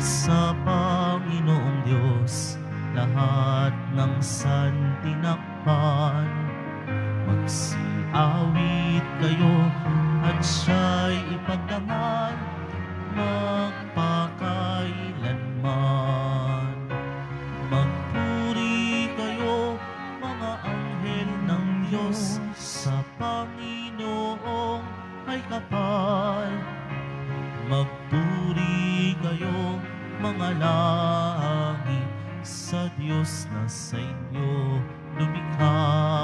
sa Panginoong Diyos, lahat ng santinakpan. Magsiawit kayo at siya'y ipagdangal magpakailanman. Magpuri kayo, mga anghel ng Diyos, sa Panginoong may kapal. Magpuri kayo, mga langit, sa Diyos na sa inyo lumikha.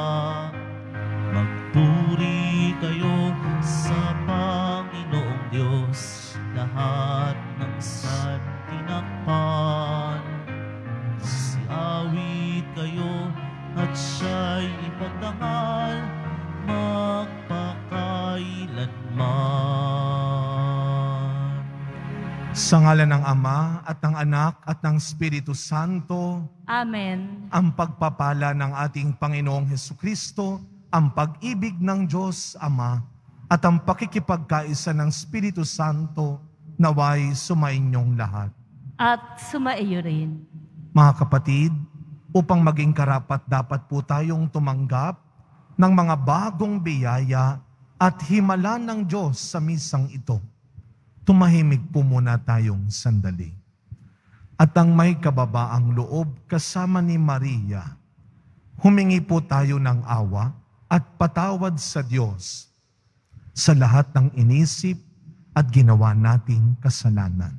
Magpuri kayo sa Panginoong Diyos, lahat ng santinakpan. Magsiawit kayo at siya'y ipagdangal magpakailanman. Sa ngalan ng Ama at ng Anak at ng Espiritu Santo. Amen. Ang pagpapala ng ating Panginoong Hesukristo, ang pag-ibig ng Diyos Ama, at ang pakikipagkaisa ng Espiritu Santo naway sumainyong lahat. At sumaiyo rin. Mga kapatid, upang maging karapat-dapat po tayong tumanggap ng mga bagong biyaya at himala ng Diyos sa misang ito, tumahimik po muna tayong sandali. At ang may kababaang loob kasama ni Maria, humingi po tayo ng awa at patawad sa Diyos sa lahat ng inisip at ginawa nating kasalanan.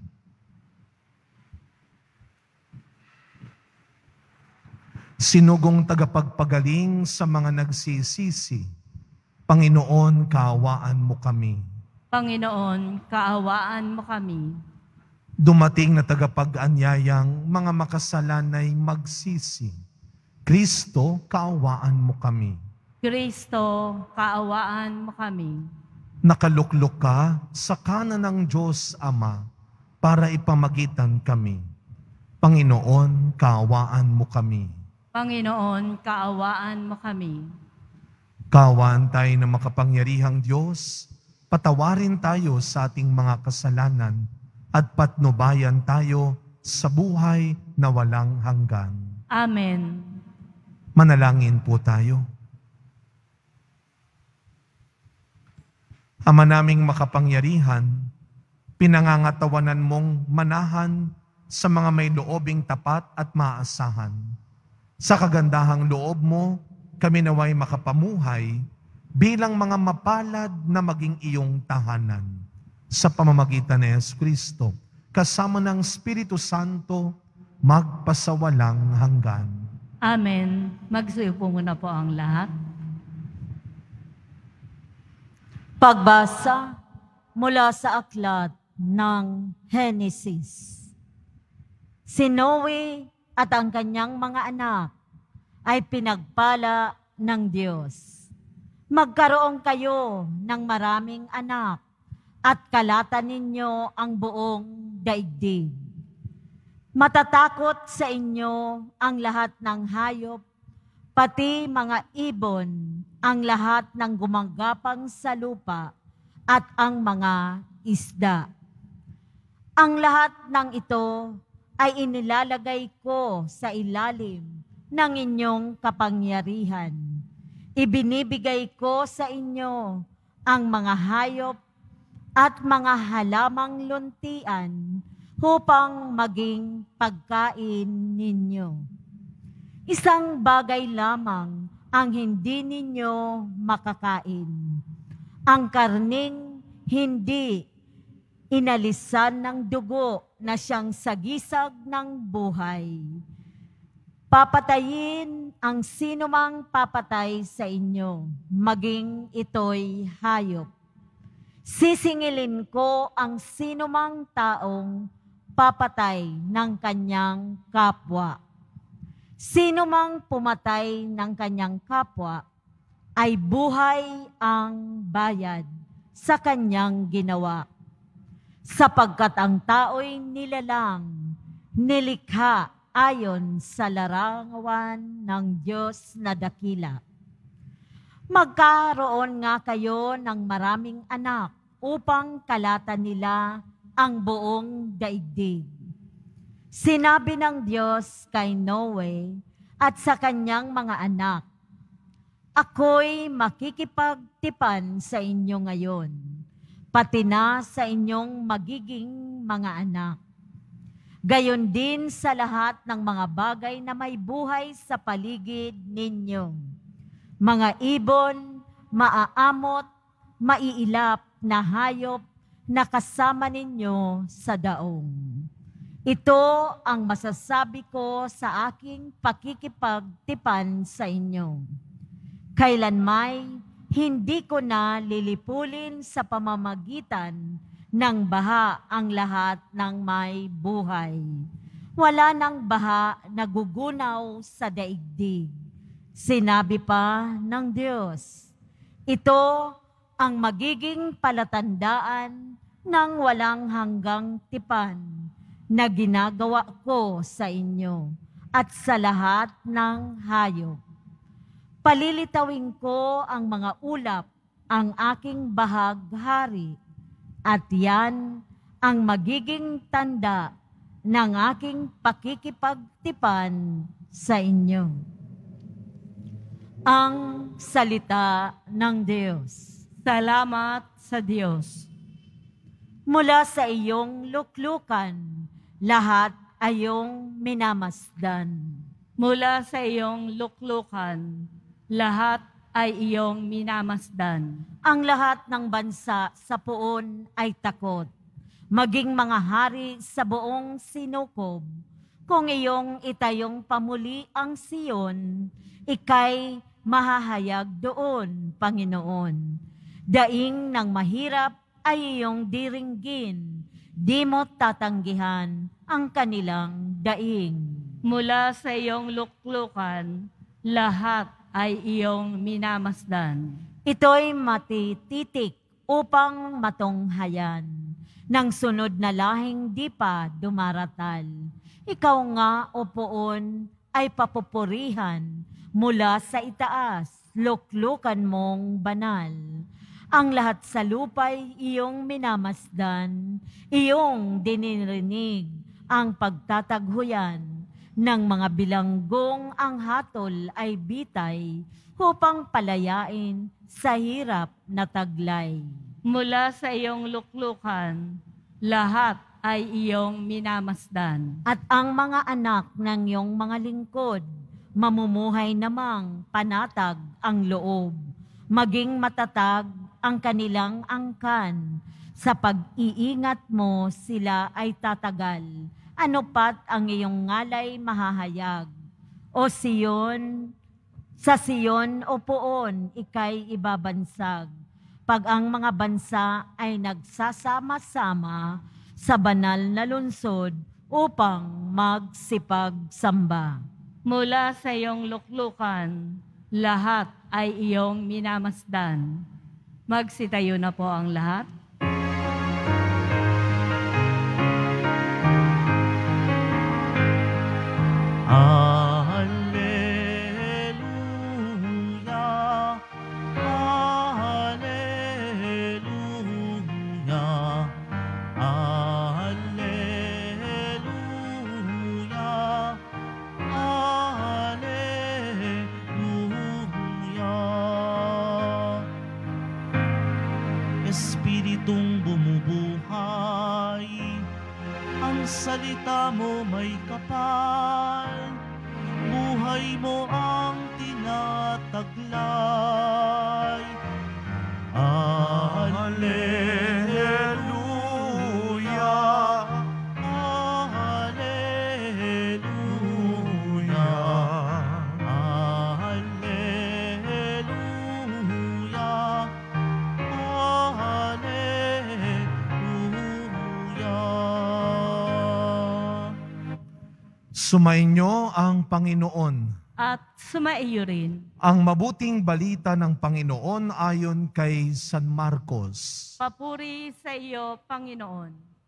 Sinugong tagapagpagaling sa mga nagsisisi, Panginoon, kaawaan mo kami. Panginoon, kaawaan mo kami. Dumating na tagapag-anyayang mga makasalanay magsisi, Kristo, kaawaan mo kami. Kristo, kaawaan mo kami. Nakaluklok ka sa kanan ng Diyos Ama para ipamagitan kami. Panginoon, kaawaan mo kami. Panginoon, kaawaan mo kami. Kaawaan tayo ng makapangyarihang Diyos, patawarin tayo sa ating mga kasalanan at patnubayan tayo sa buhay na walang hanggan. Amen. Manalangin po tayo. Ama naming makapangyarihan, pinangangatawanan mong manahan sa mga may loobing tapat at maasahan. Sa kagandahang loob mo, kami naway makapamuhay bilang mga mapalad na maging iyong tahanan. Sa pamamagitan ni Jesucristo, kasama ng Espiritu Santo, magpasawalang hanggan. Amen. Magsuyo po muna po ang lahat. Pagbasa mula sa aklat ng Henesis. Si Noe at ang kanyang mga anak ay pinagpala ng Diyos. Magkaroon kayo ng maraming anak at kalatan ninyo ang buong daigdig. Matatakot sa inyo ang lahat ng hayop, pati mga ibon, ang lahat ng gumagapang sa lupa at ang mga isda. Ang lahat ng ito ay inilalagay ko sa ilalim ng inyong kapangyarihan. Ibinibigay ko sa inyo ang mga hayop at mga halamang luntian upang maging pagkain ninyo. Isang bagay lamang ang hindi ninyo makakain. Ang karning hindi inalisan ng dugo na siyang sagisag ng buhay. Papatayin ang sinumang papatay sa inyo, maging ito'y hayop. Sisingilin ko ang sinumang taong papatay ng kanyang kapwa. Sino mang pumatay ng kanyang kapwa, ay buhay ang bayad sa kanyang ginawa. Sapagkat ang tao'y nilalang, nilikha ayon sa larawan ng Diyos na dakila. Magkaroon nga kayo ng maraming anak upang kalatan nila ang buong daigdig. Sinabi ng Diyos kay Noe at sa kanyang mga anak, ako'y makikipagtipan sa inyo ngayon, pati na sa inyong magiging mga anak. Gayon din sa lahat ng mga bagay na may buhay sa paligid ninyo. Mga ibon, maaamot, maiilap na hayop na kasama ninyo sa daong. Ito ang masasabi ko sa aking pakikipagtipan sa inyo. Kailanmay, hindi ko na lilipulin sa pamamagitan ng baha ang lahat ng may buhay. Wala nang baha na gugunaw sa daigdig. Sinabi pa ng Diyos, ito ang magiging palatandaan ng walang hanggang tipan na ginagawa ko sa inyo at sa lahat ng hayop. Palilitawin ko ang mga ulap, ang aking bahaghari, at yan ang magiging tanda ng aking pakikipagtipan sa inyo. Ang salita ng Diyos. Salamat sa Diyos. Mula sa iyong luklukan, lahat ay iyong minamasdan. Mula sa iyong luklukan, lahat ay iyong minamasdan. Ang lahat ng bansa sa poon ay takot, maging mga hari sa buong sinukob. Kung iyong itayong pamuli ang Siyon, ika'y mahahayag doon, Panginoon. Daing ng mahirap ay iyong diringgin, di mo tatanggihan ang kanilang daing. Mula sa iyong luklukan, lahat ay iyong minamasdan. Ito'y matititik upang matunghayan ng sunod na lahing di pa dumaratal. Ikaw nga, o poon, ay papupurihan mula sa itaas, luklukan mong banal. Ang lahat sa lupa'y iyong minamasdan, iyong dinirinig ang pagtataghuyan ng mga bilanggong ang hatol ay bitay upang palayain sa hirap na taglay. Mula sa iyong luklukan, lahat ay iyong minamasdan. At ang mga anak ng iyong mga lingkod, mamumuhay namang panatag ang loob, maging matatag ang kanilang angkan. Sa pag-iingat mo sila ay tatagal. Ano pat ang iyong ngalay mahahayag? O Siyon, sa Siyon o poon, ika'y ibabansag. Pag ang mga bansa ay nagsasama-sama sa banal na lungsod upang magsipagsamba. Mula sa iyong luklukan, lahat ay iyong minamasdan. Magsitayo na po ang lahat. Alleluia, Alleluia, Alleluia, Alleluia. Espiritong bumubuhay, ang salita mo may kapal, buhay mo ang tinataglay. Alleluia, Alleluia, Alleluia, Alleluia. Sumainyo ang Panginoon. At sumaiyo rin. Ang mabuting balita ng Panginoon ayon kay San Marcos. Papuri sa iyo, Panginoon.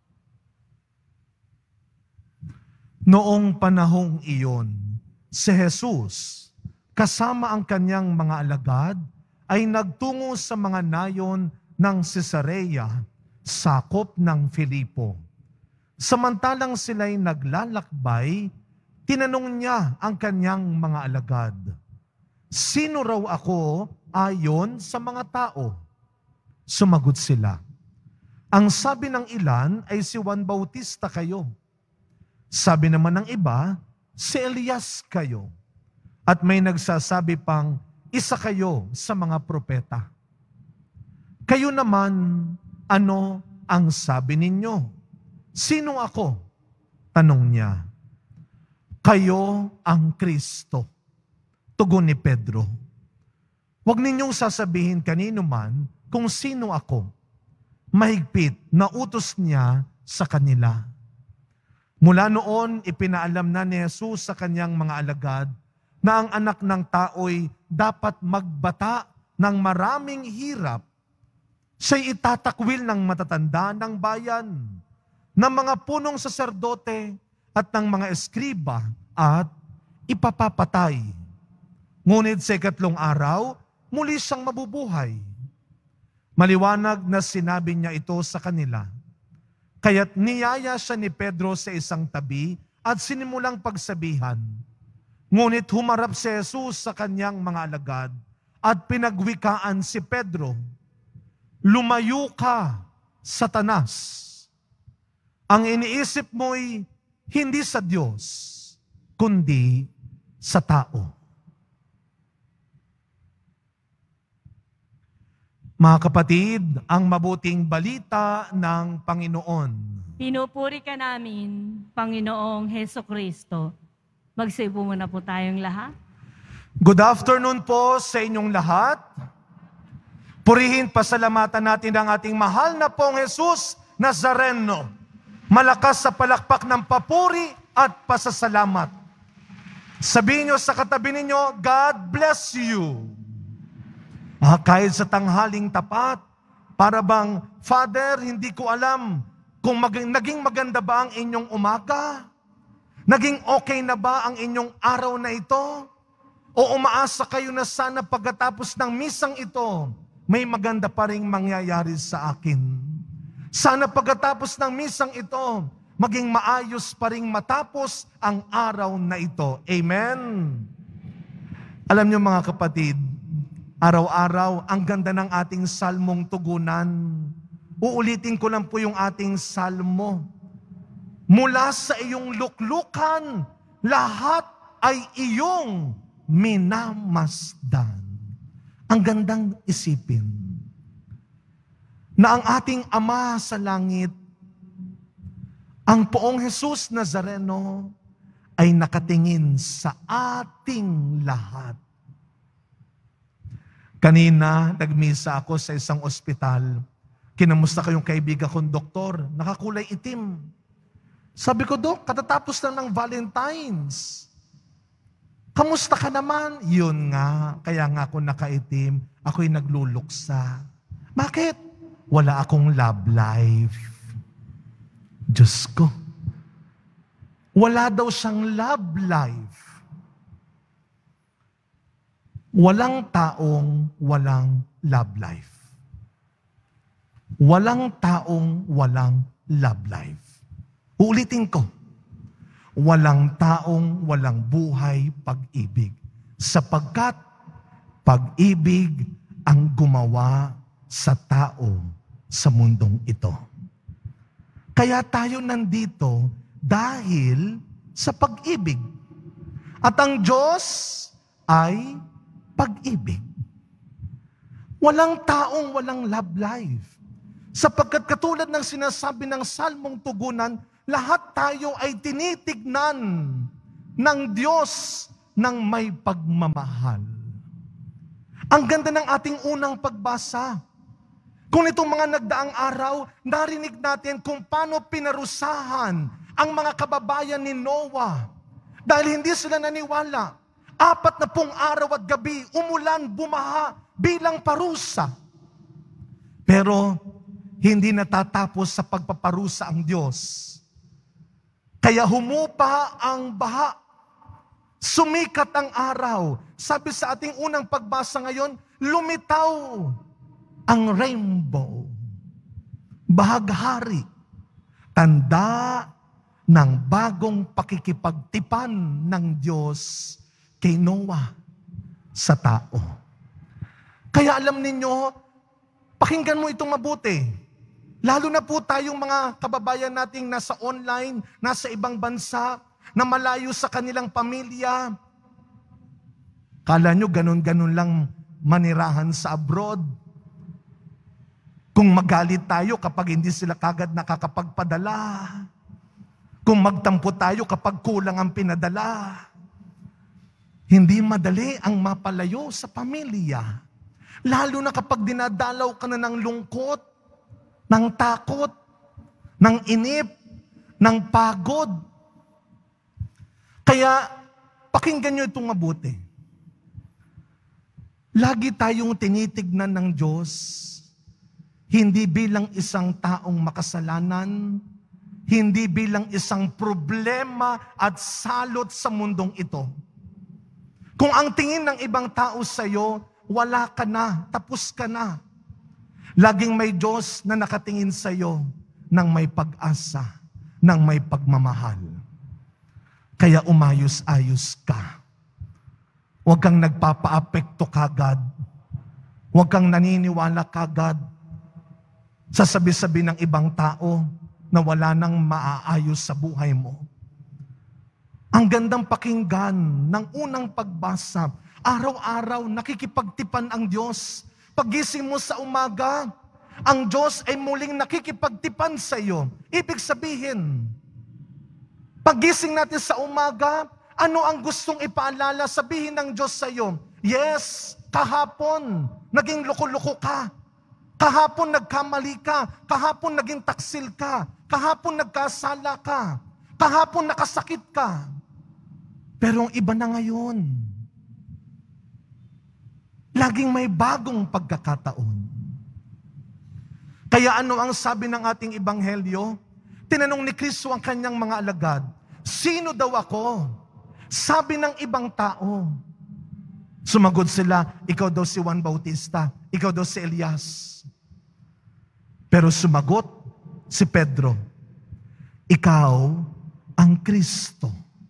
Noong panahong iyon, si Jesus, kasama ang kanyang mga alagad, ay nagtungo sa mga nayon ng Cesarea, sakop ng Filipo. Samantalang sila'y naglalakbay, tinanong niya ang kanyang mga alagad, "Sino raw ako ayon sa mga tao?" Sumagot sila, "Ang sabi ng ilan ay si Juan Bautista kayo. Sabi naman ng iba, si Elias kayo. At may nagsasabi pang, isa kayo sa mga propeta. Kayo naman, ano ang sabi ninyo? Sino ako?" Tanong niya. "Kayo ang Kristo," tugon ni Pedro. "Huwag ninyong sasabihin kanino man kung sino ako." Mahigpit na utos niya sa kanila. Mula noon, ipinaalam na ni Jesus sa kanyang mga alagad na ang anak ng tao'y dapat magbata ng maraming hirap. Siya'y itatakwil ng matatanda ng bayan, ng mga punong saserdote at ng mga eskriba at ipapapatay. Ngunit sa ikatlong araw, muli siyang mabubuhay. Maliwanag na sinabi niya ito sa kanila. Kaya't niyaya siya ni Pedro sa isang tabi at sinimulang pagsabihan. Ngunit humarap si Jesus sa kanyang mga alagad at pinagwikaan si Pedro, "Lumayo ka, Satanas. Ang iniisip mo'y hindi sa Diyos, kundi sa tao." Mga kapatid, ang mabuting balita ng Panginoon. Pinupuri ka namin, Panginoong Heso Kristo. Magsiupo muna po tayong lahat. Good afternoon po sa inyong lahat. Purihin, pasalamatan natin ang ating mahal na pong Jesus Nazareno. Malakas sa palakpak ng papuri at pasasalamat. Sabihin nyo sa katabi ninyo, God bless you. Kahit sa tanghaling tapat, para bang, Father, hindi ko alam kung naging maganda ba ang inyong umaga? Naging okay na ba ang inyong araw na ito? O umaasa kayo na sana pagkatapos ng misang ito, may maganda pa ring mangyayari sa akin? Sana pagkatapos ng misang ito, maging maayos pa ring matapos ang araw na ito. Amen? Alam niyo mga kapatid, araw-araw, ang ganda ng ating salmong tugunan. Uulitin ko lang po yung ating salmo. Mula sa iyong luklukan, lahat ay iyong minamasdan. Ang gandang isipin na ang ating Ama sa langit, ang poong Jesus Nazareno, ay nakatingin sa ating lahat. Kanina, nagmisa ako sa isang ospital. Kinamusta ko yung kaibigan kong doktor, nakakulay itim. Sabi ko, Dok, katatapos lang ng Valentine's. Kamusta ka naman? Yun nga, kaya nga ako nakaitim, ako'y nagluluksa. Bakit? Wala akong love life. Diyos ko. Wala daw siyang love life. Walang taong walang love life. Walang taong walang love life. Uulitin ko. Walang taong walang buhay pag-ibig. Sapagkat pag-ibig ang gumawa sa tao sa mundong ito. Kaya tayo nandito dahil sa pag-ibig. At ang Diyos ay pag-ibig. Walang taong walang love life. Sapagkat katulad ng sinasabi ng salmong tugunan, lahat tayo ay tinitignan ng Diyos ng may pagmamahal. Ang ganda ng ating unang pagbasa. Kung itong mga nagdaang araw, narinig natin kung paano pinarusahan ang mga kababayan ni Noah. Dahil hindi sila naniwala. 40 araw at gabi, umulan, bumaha, bilang parusa. Pero, hindi natatapos sa pagpaparusa ang Diyos. Kaya humupa ang baha. Sumikat ang araw. Sabi sa ating unang pagbasa ngayon, lumitaw ang rainbow. Bahaghari. tanda ng bagong pakikipagtipan ng Diyos kay Noah sa tao. Kaya alam ninyo, pakinggan mo itong mabuti. Lalo na po tayong mga kababayan nating nasa online, nasa ibang bansa, na malayo sa kanilang pamilya. Kala nyo ganun-ganun lang manirahan sa abroad. Kung magalit tayo kapag hindi sila kagad nakakapagpadala. Kung magtampo tayo kapag kulang ang pinadala. Hindi madali ang mapalayo sa pamilya. Lalo na kapag dinadalaw ka na ng lungkot, ng takot, ng inip, ng pagod. Kaya, pakinggan nyo itong mabuti. Lagi tayong tinitignan ng Diyos, hindi bilang isang taong makasalanan, hindi bilang isang problema at salot sa mundong ito. Kung ang tingin ng ibang tao sa iyo, wala ka na, tapos ka na. Laging may Diyos na nakatingin sa iyo ng may pag-asa, ng may pagmamahal. Kaya umayos-ayos ka. Huwag kang nagpapa-apekto kagad. Huwag kang naniniwala kagad sa sabi-sabi ng ibang tao na wala nang maaayos sa buhay mo. Ang gandang pakinggan ng unang pagbasa, araw-araw nakikipagtipan ang Diyos. Pagising mo sa umaga, ang Diyos ay muling nakikipagtipan sa iyo. Ibig sabihin, pagising natin sa umaga, ano ang gustong ipaalala, sabihin ng Diyos sa iyo? Yes, kahapon, naging loko-loko ka. Kahapon nagkamali ka. Kahapon naging taksil ka. Kahapon nagkasala ka. Kahapon nakasakit ka. Pero ang iba na ngayon. Laging may bagong pagkakataon. Kaya ano ang sabi ng ating ebanghelyo? Tinanong ni Kristo ang kanyang mga alagad, sino daw ako? Sabi ng ibang tao. Sumagot sila, ikaw daw si Juan Bautista, ikaw daw si Elias. Pero sumagot si Pedro, ikaw ang Kristo.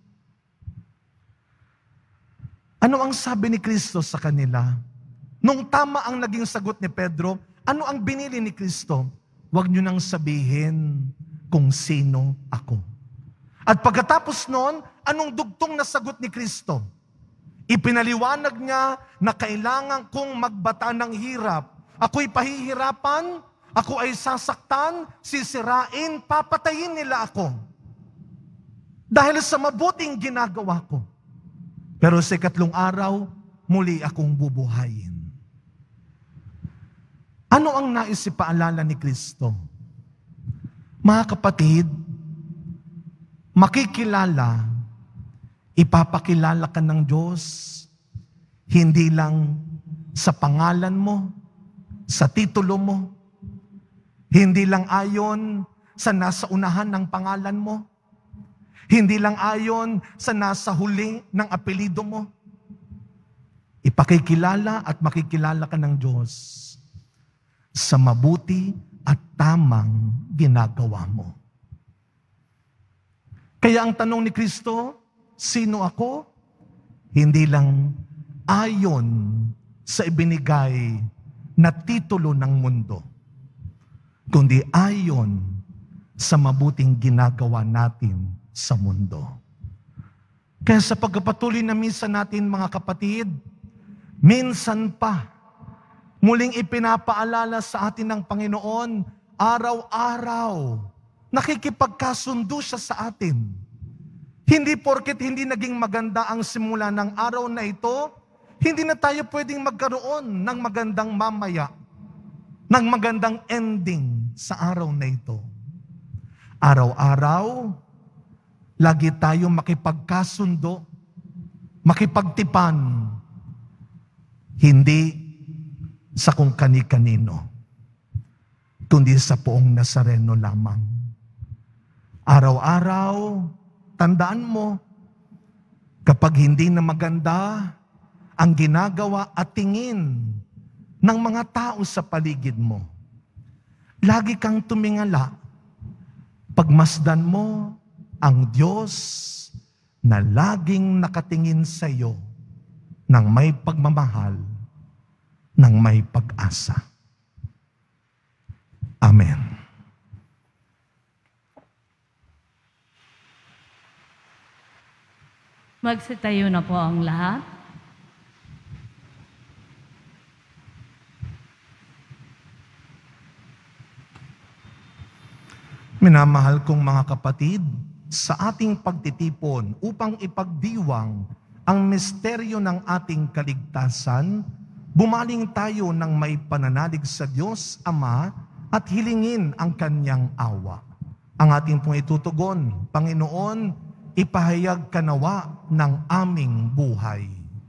Ano ang sabi ni Kristo sa kanila? Nung tama ang naging sagot ni Pedro, ano ang binili ni Kristo? Huwag niyo nang sabihin kung sino ako. At pagkatapos noon, anong dugtong na sagot ni Kristo? Ipinaliwanag niya na kailangan kong magbata ng hirap. Ako'y pahihirapan, ako ay sasaktan, sisirain, papatayin nila ako. Dahil sa mabuting ginagawa ko. Pero sa ikatlong araw, muli akong bubuhayin. Ano ang nais ipaalala ni Kristo? Mga kapatid, makikilala, ipapakilala ka ng Diyos, hindi lang sa pangalan mo, sa titulo mo, hindi lang ayon sa nasa unahan ng pangalan mo, hindi lang ayon sa nasa huli ng apelido mo. Ipakikilala at makikilala ka ng Diyos sa mabuti at tamang ginagawa mo. Kaya ang tanong ni Kristo, sino ako? Hindi lang ayon sa ibinigay na titulo ng mundo, kundi ayon sa mabuting ginagawa natin sa mundo. Kaya sa pagpapatuloy na misa natin, mga kapatid, minsan pa, muling ipinapaalala sa atin ng Panginoon, araw-araw, nakikipagkasundo siya sa atin. Hindi porket hindi naging maganda ang simula ng araw na ito, hindi na tayo pwedeng magkaroon ng magandang mamaya, ng magandang ending sa araw na ito. Araw-araw, lagi tayo makipagkasundo, makipagtipan, hindi sa kung kani-kanino, kundi sa poong Nazareno lamang. Araw-araw, tandaan mo, kapag hindi na maganda ang ginagawa at tingin ng mga tao sa paligid mo, lagi kang tumingala. Pag Pagmasdan mo ang Diyos na laging nakatingin sa iyo ng may pagmamahal, ng may pag-asa. Amen. Magsitayo na po ang lahat. Minamahal kong mga kapatid, sa ating pagtitipon upang ipagdiwang ang misteryo ng ating kaligtasan, bumaling tayo ng may pananalig sa Diyos Ama at hilingin ang Kanyang awa. Ang ating pong itutugon, Panginoon, ipahayag ka nawa ng aming buhay.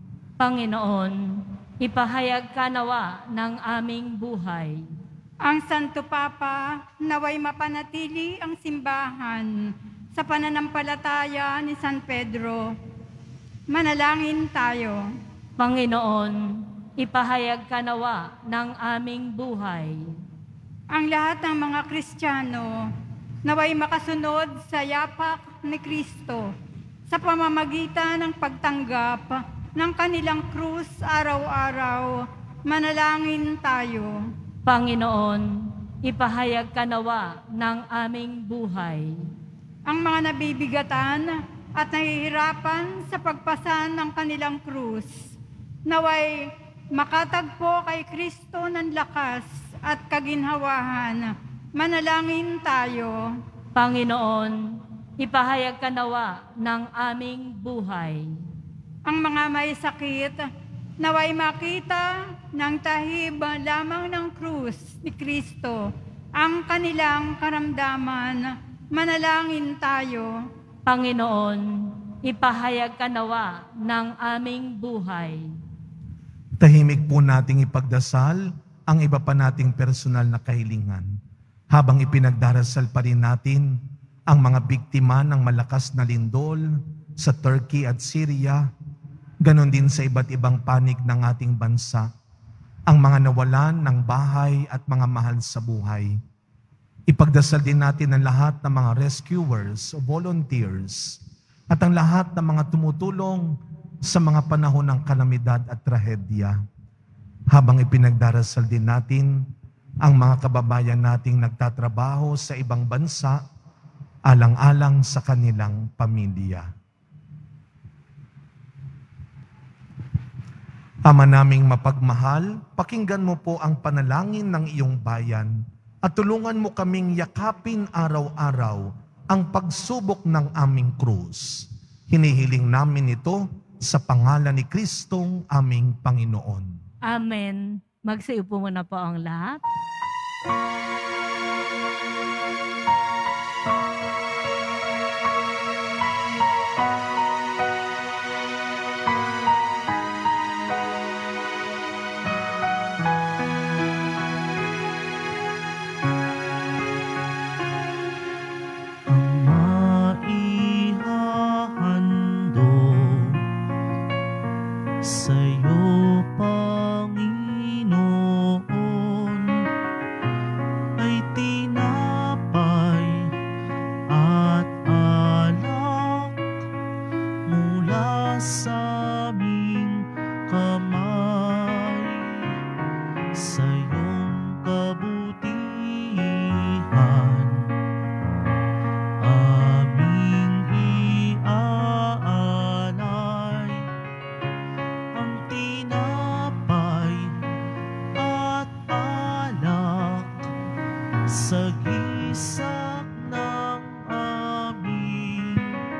Panginoon, ipahayag ka nawa ng aming buhay. Ang Santo Papa, naway mapanatili ang simbahan sa pananampalataya ni San Pedro. Manalangin tayo. Panginoon, ipahayag ka nawa ng aming buhay. Ang lahat ng mga Kristiyano, naway makasunod sa yapak ni Kristo sa pamamagitan ng pagtanggap ng kanilang krus araw-araw. Manalangin tayo. Panginoon, ipahayag ka nawa ng aming buhay. Ang mga nabibigatan at nahihirapan sa pagpasan ng kanilang krus, naway makatagpo kay Kristo ng lakas at kaginhawahan. Manalangin tayo. Panginoon, ipahayag ka nawa ng aming buhay. Ang mga may sakit, naway makita ng tahib lamang ng krus ni Kristo ang kanilang karamdaman. Manalangin tayo. Panginoon, ipahayag ka nawa ng aming buhay. Tahimik po nating ipagdasal ang iba pa nating personal na kahilingan, habang ipinagdarasal pa rin natin ang mga biktima ng malakas na lindol sa Turkey at Syria, ganon din sa iba't ibang panig ng ating bansa, ang mga nawalan ng bahay at mga mahal sa buhay. Ipagdasal din natin ang lahat ng mga rescuers o volunteers at ang lahat ng mga tumutulong sa mga panahon ng kalamidad at trahedya. Habang ipinagdarasal din natin ang mga kababayan nating nagtatrabaho sa ibang bansa, alang-alang sa kanilang pamilya. Ama naming mapagmahal, pakinggan mo po ang panalangin ng iyong bayan at tulungan mo kaming yakapin araw-araw ang pagsubok ng aming krus. Hinihiling namin ito sa pangalan ni Kristong aming Panginoon. Amen. Magsiupo muna po ang lahat. Sa'yo, Panginoon, ay tinapay at alak mula sa aming kamay. Sa iyong kabutihan, aming iaalay ang tinapay at alak sa gisak ng aming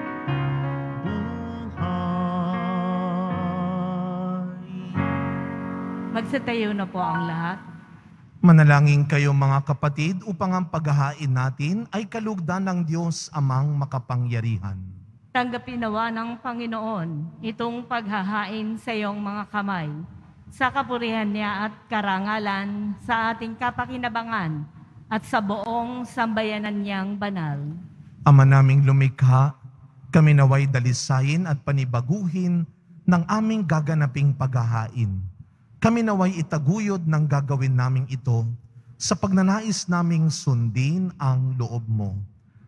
buhay. Magsitayo na po ang lahat. Manalangin kayo mga kapatid upang ang paghahain natin ay kalugdan ng Diyos Amang makapangyarihan. Tanggapin nawa ng Panginoon itong paghahain sa iyong mga kamay, sa kapurihan niya at karangalan, sa ating kapakinabangan, at sa buong sambayanan niyang banal. Ama naming lumikha, kami naway dalisayin at panibaguhin ng aming gaganaping paghahain. Kami naway itaguyod ng gagawin naming ito sa pagnanais naming sundin ang loob mo.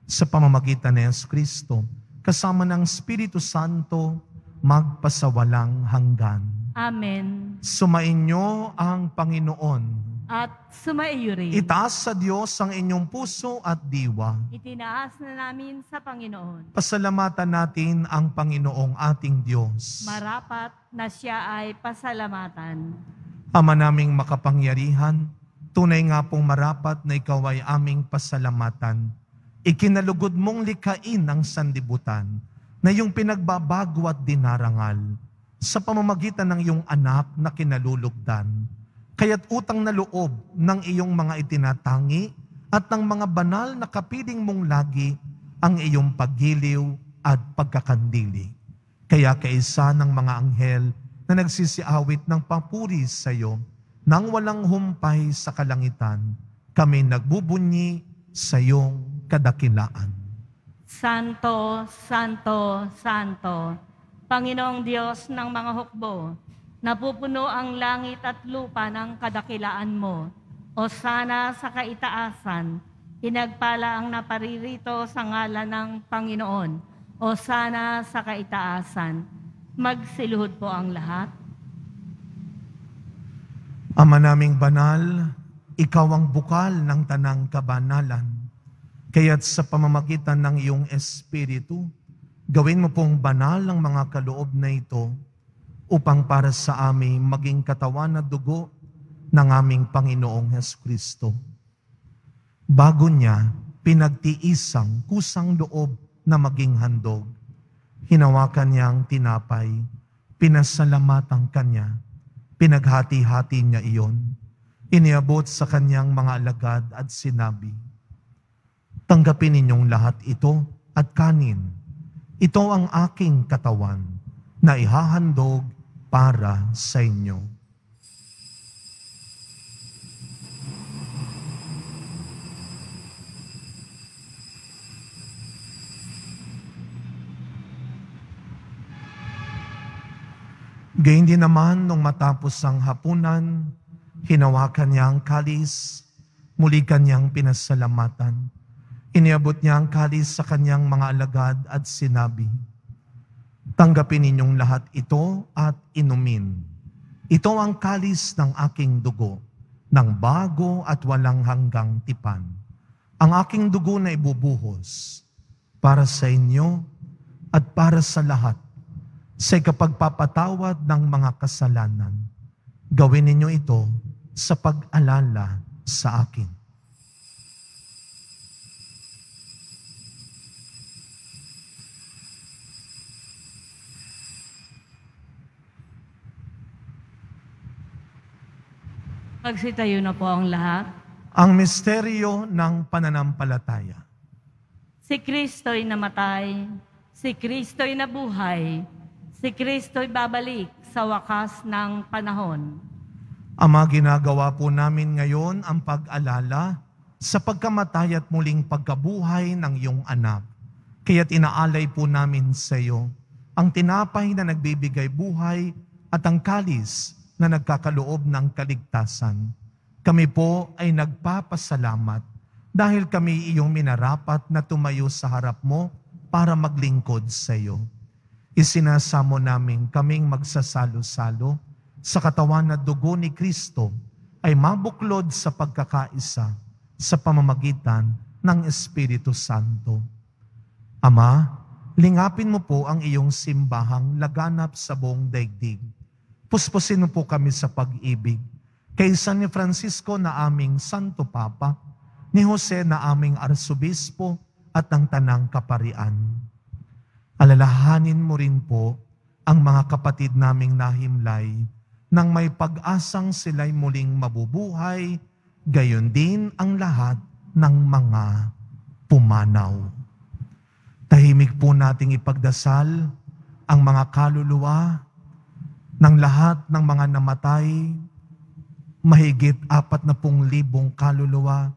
sa pamamagitan ni Yesu Kristo, kasama ng Espiritu Santo, magpasawalang hanggan. Amen. Sumainyo ang Panginoon. At sumaiyo rin. Itaas sa Diyos ang inyong puso at diwa. Itinaas na namin sa Panginoon. Pasalamatan natin ang Panginoong ating Diyos. Marapat na siya ay pasalamatan. Ama naming makapangyarihan, tunay nga pong marapat na ikaw ay aming pasalamatan. Ikinalugod mong likain ang sanlibutan na iyong pinagbabago at dinarangal sa pamamagitan ng iyong anak na kinalulugdan. Kaya't utang na loob ng iyong mga itinatangi at ng mga banal na kapiling mong lagi ang iyong paggiliw at pagkakandili. Kaya kaisa ng mga anghel na nagsisiawit ng papuri sa iyo, nang walang humpay sa kalangitan, kami nagbubunyi sa iyong kadakilaan. Santo, Santo, Santo, Panginoong Diyos ng mga hukbo, napupuno ang langit at lupa ng kadakilaan mo. O sana sa kaitaasan, pinagpala ang naparirito sa ngalan ng Panginoon. O sana sa kaitaasan, magsiluhod po ang lahat. Ama naming banal, ikaw ang bukal ng tanang kabanalan. Kaya't sa pamamagitan ng iyong Espiritu, gawin mo pong banal ang mga kaloob na ito upang para sa amin maging katawan at dugo ng aming Panginoong Jesucristo. Bago niya, pinagtiisang kusang loob na maging handog. Hinawakan niya ang tinapay, pinasalamatan kanya, pinaghati-hati niya iyon, iniabot sa kanyang mga alagad at sinabi, "Tanggapin ninyong lahat ito at kanin. Ito ang aking katawan na ihahandog para sa inyo." Gayun din naman nung matapos ang hapunan, hinawakan niya ang kalis, muli kanyang pinasalamatan. Iniabot niya ang kalis sa kanyang mga alagad at sinabi, "Tanggapin ninyong lahat ito at inumin. Ito ang kalis ng aking dugo, ng bago at walang hanggang tipan. Ang aking dugo na ibubuhos para sa inyo at para sa lahat sa ikapagpapatawad ng mga kasalanan. Gawin ninyo ito sa pag-alala sa akin." Magsitayo na po ang lahat. Ang misteryo ng pananampalataya. Si Kristo'y namatay, si Kristo'y nabuhay, si Kristo'y babalik sa wakas ng panahon. Ama, ginagawa po namin ngayon ang pag-alala sa pagkamatay at muling pagkabuhay ng iyong anak. Kaya't inaalay po namin sa iyo ang tinapay na nagbibigay buhay at ang kalis na nagkakaloob ng kaligtasan. Kami po ay nagpapasalamat dahil kami iyong minarapat na tumayo sa harap mo para maglingkod sa iyo. Isinasamo namin kaming magsasalo-salo sa katawan at dugo ni Kristo ay mabuklod sa pagkakaisa sa pamamagitan ng Espiritu Santo. Ama, lingapin mo po ang iyong simbahang laganap sa buong daigdig. Puspusin mo po kami sa pag-ibig. Kay San Francisco na aming Santo Papa, ni Jose na aming Arsobispo at ang Tanang Kaparian. Alalahanin mo rin po ang mga kapatid naming nahimlay nang may pag-asang sila'y muling mabubuhay, gayon din ang lahat ng mga pumanaw. Tahimik po nating ipagdasal ang mga kaluluwa ng lahat ng mga namatay, mahigit 40,000 kaluluwa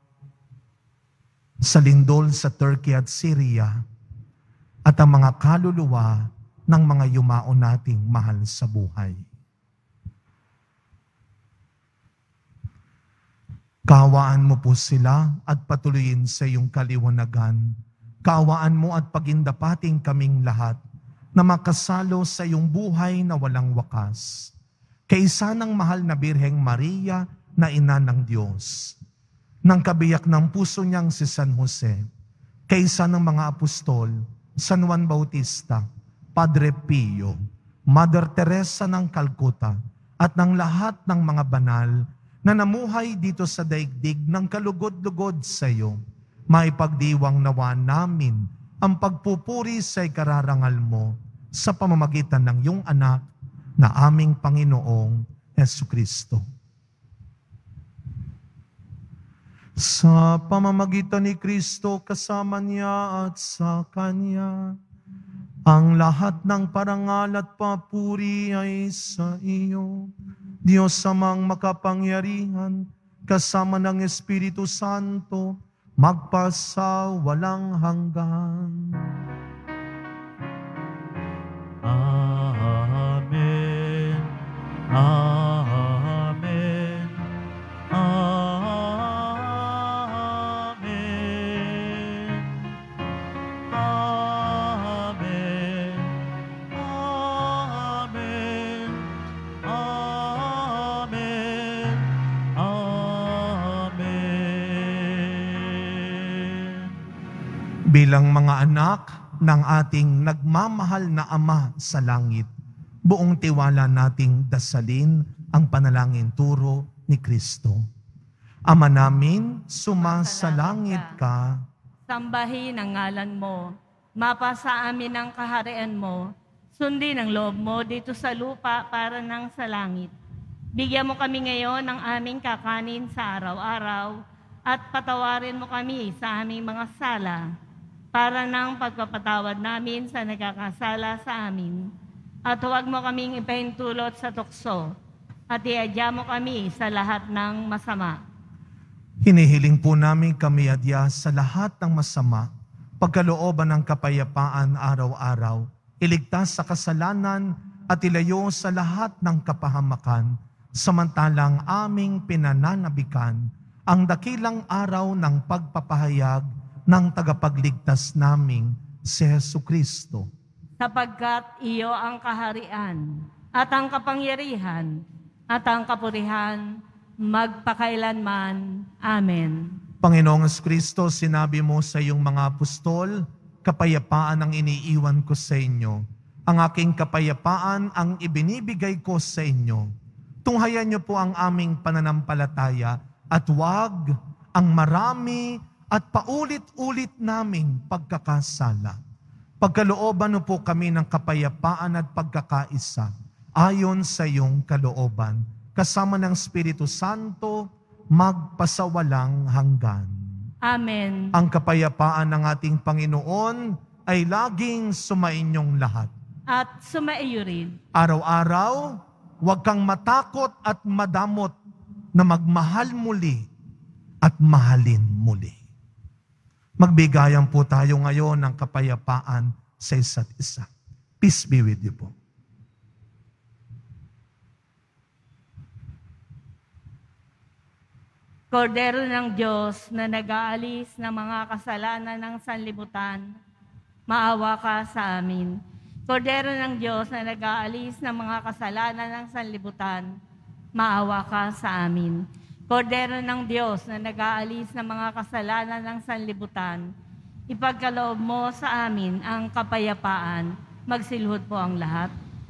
sa lindol sa Turkey at Syria, at ang mga kaluluwa ng mga yumao nating mahal sa buhay. Kaawaan mo po sila at patuloyin sa iyong kaliwanagan. Kaawaan mo at pagindapating kaming lahat na makasalo sa iyong buhay na walang wakas. Kaisa ng mahal na Birheng Maria na ina ng Diyos, ng kabiyak ng puso niyang si San Jose, kaisa ng mga apostol, San Juan Bautista, Padre Pio, Mother Teresa ng Calcutta, at ng lahat ng mga banal na namuhay dito sa daigdig ng kalugod-lugod sa iyo, maipagdiwang nawa namin ang pagpupuri sa ikararangal mo sa pamamagitan ng iyong anak na aming Panginoong Jesucristo. Sa pamamagitan ni Kristo, kasama niya at sa Kanya, ang lahat ng parangal at papuri ay sa iyo, Diyos amang makapangyarihan, kasama ng Espiritu Santo, magpasa walang hanggan. Amen. Amen. Amen. Amen. Amen. Amen. Amen. Bilang mga anak ng ating nagmamahal na Ama sa langit, buong tiwala nating dasalin ang panalangin turo ni Kristo. Ama namin, sumasalangit ka. Sambahin ang ngalan mo. Mapasa amin ang kaharian mo. Sundin ang loob mo dito sa lupa para nang sa langit. Bigyan mo kami ngayon ng aming kakanin sa araw-araw at patawarin mo kami sa aming mga sala para nang pagpapatawad namin sa nagkakasala sa amin. At huwag mo kaming ipahintulot sa tukso at iadya mo kami sa lahat ng masama. Hinihiling po namin kami adya sa lahat ng masama, pagkalooban ng kapayapaan araw-araw, iligtas sa kasalanan at ilayo sa lahat ng kapahamakan, samantalang aming pinananabikan ang dakilang araw ng pagpapahayag ng tagapagligtas naming si Jesucristo. Sapagkat iyo ang kaharian at ang kapangyarihan at ang kapurihan magpakailanman. Amen. Panginoong Jesucristo, sinabi mo sa iyong mga apostol, kapayapaan ang iniiwan ko sa inyo. Ang aking kapayapaan ang ibinibigay ko sa inyo. Tunghayan niyo po ang aming pananampalataya at huwag ang marami at paulit-ulit naming pagkakasala. Pagkalooban mo po kami ng kapayapaan at pagkakaisa ayon sa iyong kalooban, kasama ng Espiritu Santo, magpasawalang hanggan. Amen. Ang kapayapaan ng ating Panginoon ay laging sumainyong lahat. At sumaiyo rin. Araw-araw, huwag kang matakot at madamot na magmahal muli at mahalin muli. Magbigayan po tayo ngayon ng kapayapaan sa isa't isa. Peace be with you po. Kordero ng Diyos na nag-aalis ng mga kasalanan ng sanlibutan, maawa ka sa amin. Kordero ng Diyos na nag-aalis ng mga kasalanan ng sanlibutan, maawa ka sa amin. Kordero ng Diyos na nag-aalis ng mga kasalanan ng sanlibutan, ipagkaloob mo sa amin ang kapayapaan. Magsilhod po ang lahat.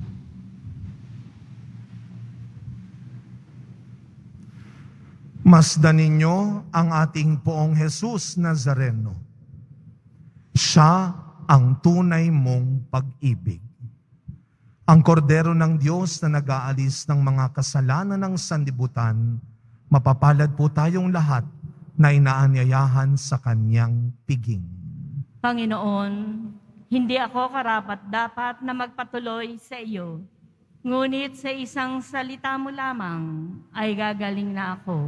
Masdan ninyo ang ating Poong Jesus Nazareno. Siya ang tunay mong pag-ibig. Ang kordero ng Diyos na nag-aalis ng mga kasalanan ng sanlibutan, mapapalad po tayong lahat na inaanyayahan sa kanyang piging. Panginoon, hindi ako karapat-dapat na magpatuloy sa iyo. Ngunit sa isang salita mo lamang ay gagaling na ako.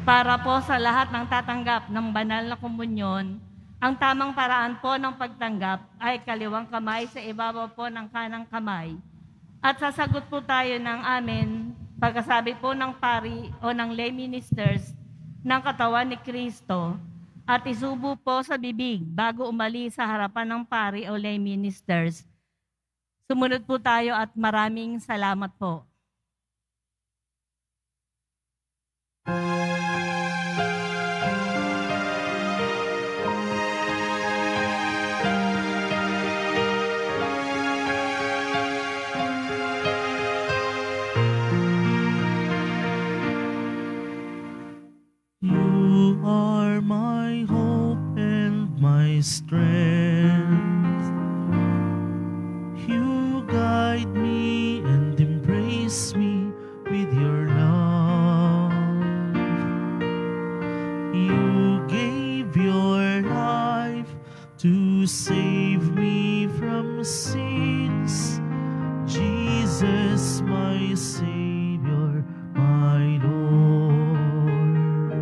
Para po sa lahat ng tatanggap ng banal na komunyon, ang tamang paraan po ng pagtanggap ay kaliwang kamay sa ibabaw po ng kanang kamay. At sasagot po tayo ng amen pagkasabi po ng pari o ng lay ministers ng katawan ni Kristo at isubo po sa bibig bago umalis sa harapan ng pari o lay ministers. Sumunod po tayo at maraming salamat po. You are my hope and my strength. You guide me and embrace me with your love. You gave your life to save me from sins. Jesus, my Savior, my Lord.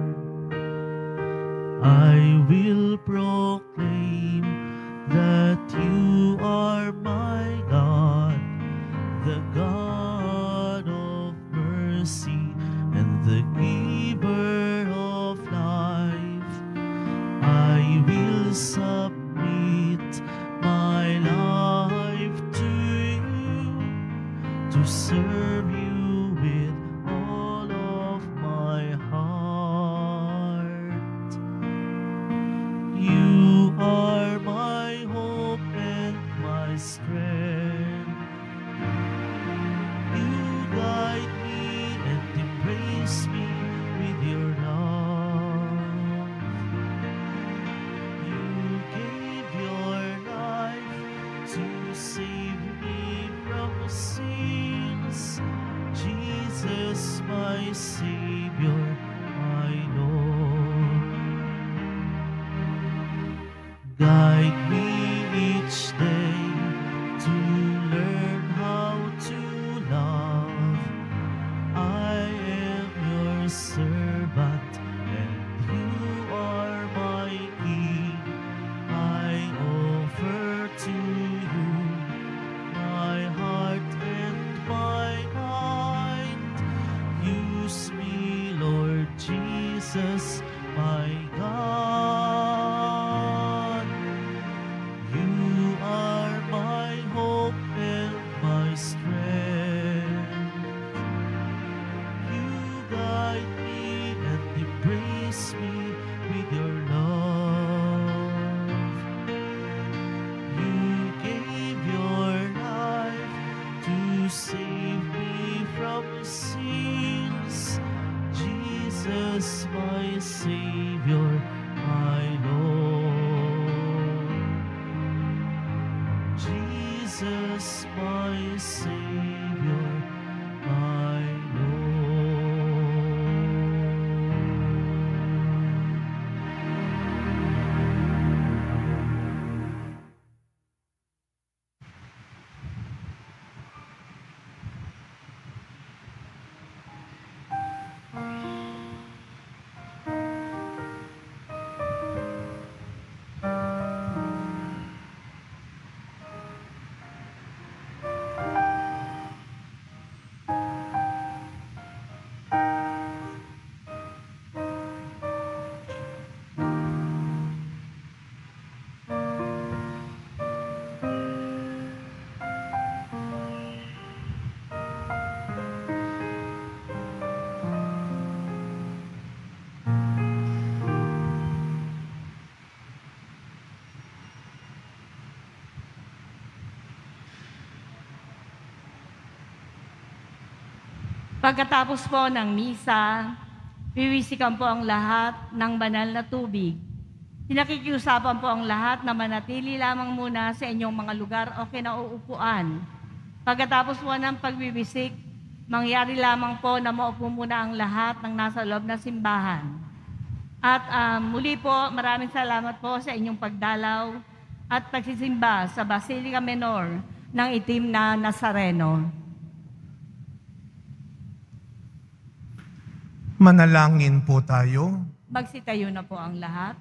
I will proclaim that you are my God, the God of mercy and the giver of life. I will submit my life to you, to serve you with all of my heart. You are my hope and my strength. You guide me and embrace me with your love. You gave your life to save me from sins. Jesus, my Savior, my Lord. Guide me each day to learn how to love. I am your servant and you are my king. I offer to you my heart and my mind. Use me, Lord Jesus, my God. You are my hope and my strength. You guide me and embrace me with your love. You gave your life to save me from sins. Jesus, my Savior, my Lord. Jesus, my Savior, my Lord. Pagkatapos po ng misa, wiwisikan po ang lahat ng banal na tubig. Pinakikiusapan po ang lahat na manatili lamang muna sa inyong mga lugar o kinauupuan. Pagkatapos po ng pagwiwisik, mangyari lamang po na maupo muna ang lahat ng nasa loob ng simbahan. At muli po, maraming salamat po sa inyong pagdalaw at pagsisimba sa Basilica Menor ng Itim na Nazareno. Manalangin po tayo. Magsitayo na po ang lahat.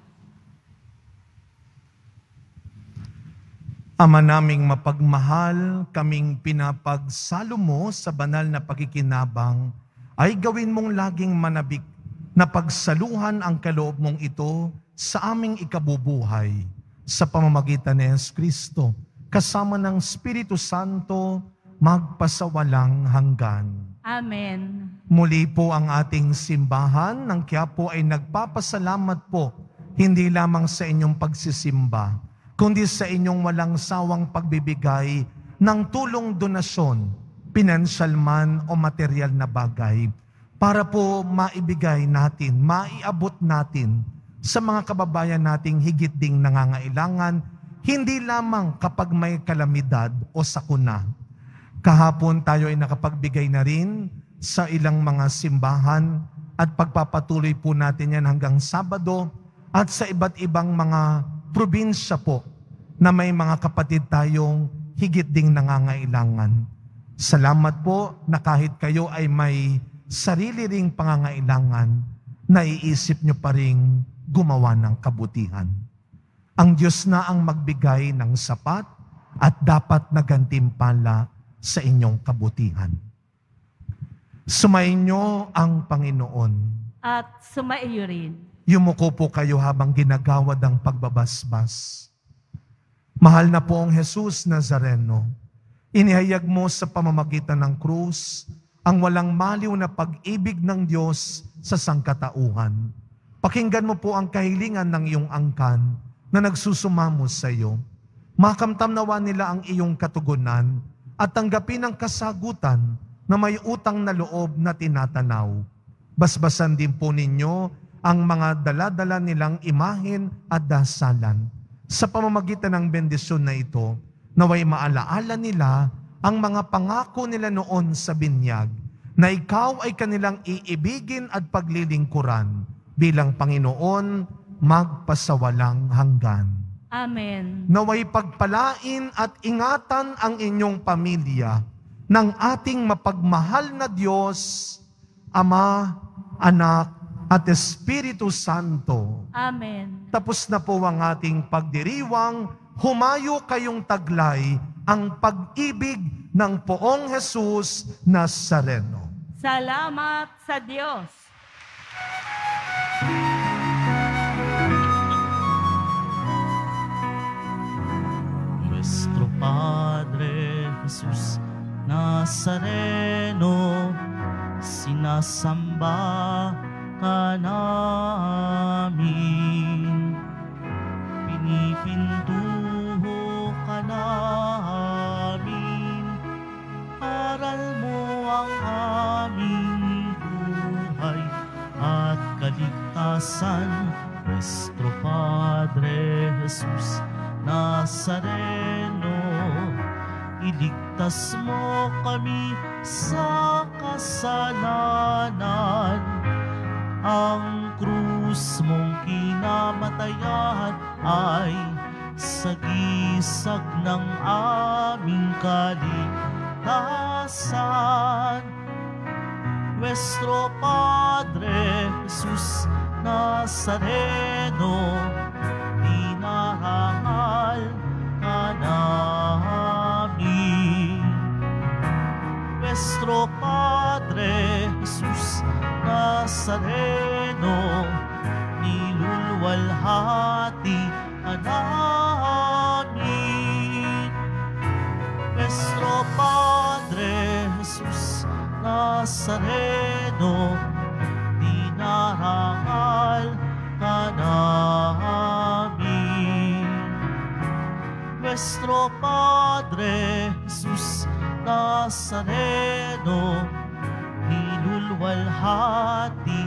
Ama naming mapagmahal, kaming pinapagsalo mo sa banal na pakikinabang, ay gawin mong laging manabik na pagsaluhan ang kaloob mong ito sa aming ikabubuhay sa pamamagitan ni Jesucristo, kasama ng Espiritu Santo, magpasawalang hanggan. Amen. Muli po ang ating simbahan ng Quiapo ay nagpapasalamat po hindi lamang sa inyong pagsisimba, kundi sa inyong walang sawang pagbibigay ng tulong donasyon, pinansyal man o material na bagay, para po maibigay natin, maiabot natin sa mga kababayan nating higit ding nangangailangan, hindi lamang kapag may kalamidad o sakuna. Kahapon tayo ay nakapagbigay na rin sa ilang mga simbahan at pagpapatuloy po natin yan hanggang Sabado at sa iba't ibang mga probinsya po na may mga kapatid tayong higit ding nangangailangan. Salamat po na kahit kayo ay may sarili ring pangangailangan, naiisip nyo pa ring gumawa ng kabutihan. Ang Diyos na ang magbigay ng sapat at dapat na gantimpala sa inyong kabutihan. Sumainyo ang Panginoon. At sumaiyo rin. Yumuko po kayo habang ginagawad ang pagbabasbas. Mahal na po ang Jesus Nazareno, inihayag mo sa pamamagitan ng krus ang walang maliw na pag-ibig ng Diyos sa sangkatauhan. Pakinggan mo po ang kahilingan ng iyong angkan na nagsusumamo sa iyo. Makamtam nawa nila ang iyong katugunan at tanggapin ang kasagutan na may utang na loob na tinatanaw. Basbasan din po ninyo ang mga dala-dala nilang imahen at dasalan. Sa pamamagitan ng bendisyon na ito, naway maalaala nila ang mga pangako nila noon sa binyag, na ikaw ay kanilang iibigin at paglilingkuran bilang Panginoon magpasawalang hanggan. Amen. Naway pagpalain at ingatan ang inyong pamilya ng ating mapagmahal na Diyos, Ama, Anak, at Espiritu Santo. Amen. Tapos na po ang ating pagdiriwang, humayo kayong taglay ang pag-ibig ng Poong Jesus Nazareno. Salamat sa Diyos. Nuestro Padre Jesus Nazareno, sinasamba ka namin, pinipintuho ka namin, aral mo ang aming buhay at kaligtasan. Nuestro Padre Jesus Nazareno, iligtas mo kami sa kasalanan. Ang krus mong kinamatayan ay sagisag ng aming kaligtasan. Nuestro Padre Jesus Nazareno, dinarangal ka namin. Nuestro Padre Jesus Nazareno, nilulwalhati ka namin. Nuestro Padre Jesus Nazareno, dinarangal ka namin. Nuestro Padre Jesus Nazareno, nilulwalhati